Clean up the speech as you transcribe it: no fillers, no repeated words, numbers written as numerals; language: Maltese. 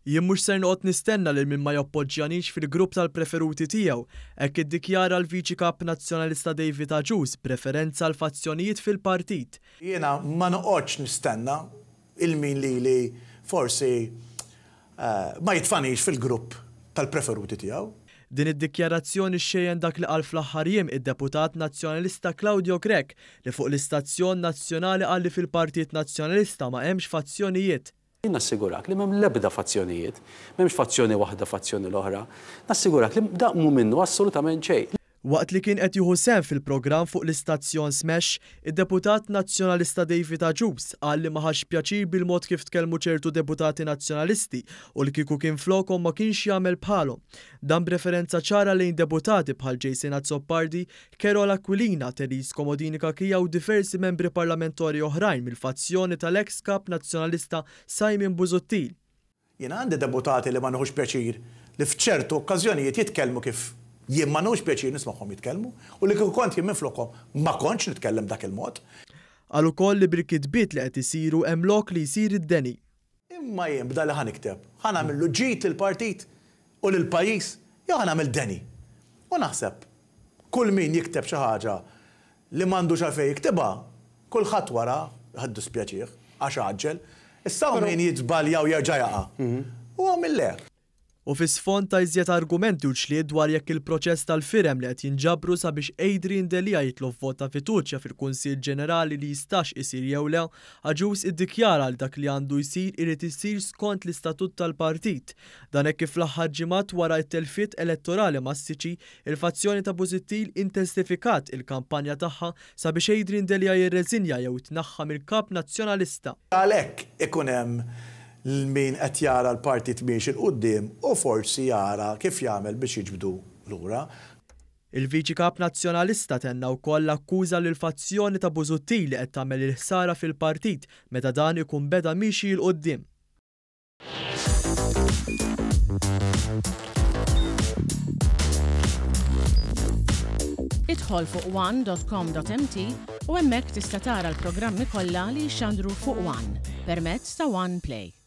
Jien mhux ser noqgħod nistenna lil min ma jappoġġjanix fil-grupp tal-preferuti tiegħu, hekk iddikjara l-Viċi Kap Nazzjonalista David Agius b'referenza għal fazzjonijiet fil-partit. Jiena ma noqgħodx nistenna il-min li forsi ma jitfanix fil-grupp tal-preferuti tiegħu. Din id-dikjarazzjoni xejjen dak li qal fl-aħħar jiem id-Deputat Nazzjonalista Claudio Grech li fuq l-Istazzjon Nazzjonali qal li fil-Partit Nazzjonalista ma hemmx fazzjonijiet. Nassigurak li m'hemm l-ebda fazzjonijiet, m'hemmx fazzjoni waħda fazzjoni l-oħra. Nassigurak li daqmu minnu assolutament xejn. Waqt li kien qed jieħu sehem fil-programm fuq l-istazzjon Smash, id-Deputat Nazzjonalista David Agius qal li ma ħax pjaċir bil-mod kif tkellmu ċertu deputati nazzjonalisti u li kieku kien flokhom ma kienx jagħmel bħalhom. Dan b'referenza ċara lejn deputati bħal Jason Azzopardi, Carola Aquilina, Teresa Comodini Kakia u diversi membri parlamentari oħrajn mill-fazzjoni tal-ex kap nazzjonalista Simon Busuttil. Jiena għandi deputati li ma nħux pjaċir li f'ċertu okkażjonijiet jitkellmu kif jien ma nħux pjaċir nismagħhom jitkellmu u li kieku kont jien minflokhom ma kontx nitkellem dak il-mod. Qal ukoll li bil-kitbiet li qed isiru hemm lok li jsir id-deni. Imma jien bda li ħanikteb, ħanagħmillu ġid lill-partit u lill-pajjiż jew ħanagħmel deni. U naħseb kull min jikteb xi ħaġa li m'għandux għalfejn jiktibha, kulħadd wara ħaddu spjaċih għax aġġel, issa min jiġbaljaw jerġa' jaqa'. U għamil U fis-sfond ta' iżjed argumenti u ġlied dwar jekk il-proċess tal-firem li qed jinġabru sabiex Adrian Delia jitlob vot ta' fiduċja fil-Kunsill Ġenerali li jistax isir jew le, Agius iddikjara li dak li għandu jsir irid isir skont l-istatut tal-partit. Dan hekk kif fl-aħħar ġimgħat wara t-telfiet elettorali massiċi, il-fazzjoni ta' Busuttil intensifikat il-kampanja tagħha sabiex Adrian Delia jirreżinja jew tnaħħa mill-kap nazzjonalista. Għalhekk ikun hemm min qed jara l-partit miex il-qudiem u forsi jara kif jagħmel biex jiġbdu lura. Il-Viċi Kap Nazzjonalista tenna wkoll akkuża lil fazzjoni ta' Busuttil li qed tagħmel il-ħsara fil-partit meta dan ikun beda mixi l qudiem. Idħol fuq one.com.mt u hemmhekk tista' tara l-programmi kollha li jxandru fuq One permezz ta' One Play.